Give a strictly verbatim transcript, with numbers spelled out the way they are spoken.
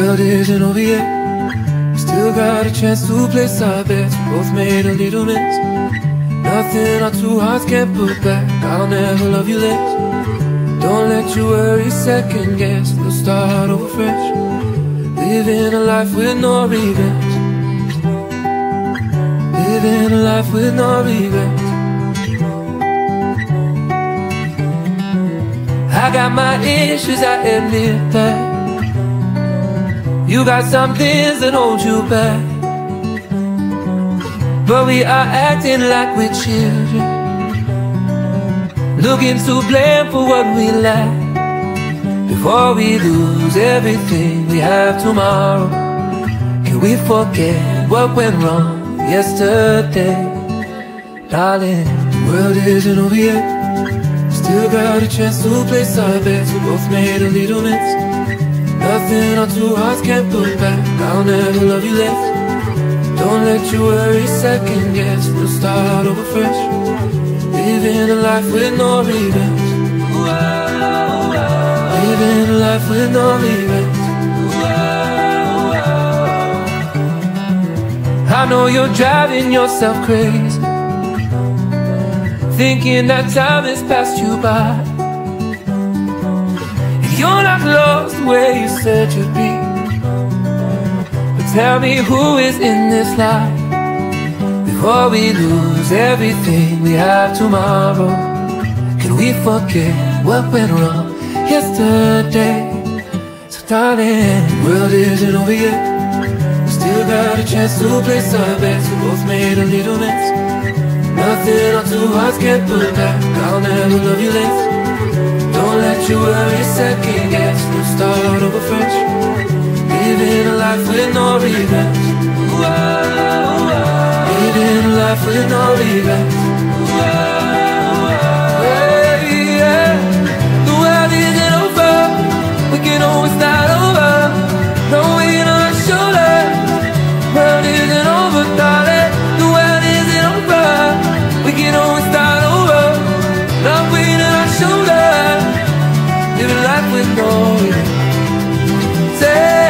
world isn't over yet. We still got a chance to place our bets. We both made a little mess. Nothing our two hearts can't put back. I'll never love you less. Don't let your worries second guess. We'll start over fresh, living a life with no regrets. Living a life with no regrets. I got my issues, I admit that. You got some things that hold you back, but we are acting like we're children, looking to blame for what we lack, before we lose everything we have tomorrow. Can we forget what went wrong yesterday? Darling, the world isn't over yet. Still got a chance to place our bets. We both made a little mess. Nothing our two hearts can't put back. I'll never love you less. Don't let your worries second guess. We'll start over fresh, living a life with no regrets. Living a life with no regrets. I know you're driving yourself crazy, thinking that time has passed you by, and you're not lost where you said you'd be. But tell me, who is in this life, before we lose everything we have tomorrow? Can we forget what went wrong yesterday? So darling, the world isn't over yet. We still got a chance to place our bets. We both made a little mess. Nothing our two hearts can't put back. I'll never love you less. Don't let your worries second guess. We'll start over fresh, living a life with no regrets. Living a life with no regrets. Hey, yeah. The world isn't over. We can always start over. No weight on our shoulders. The world isn't over, darling. The world isn't over. We can always start over. Not weight on our shoulders. Living life with no regrets. Say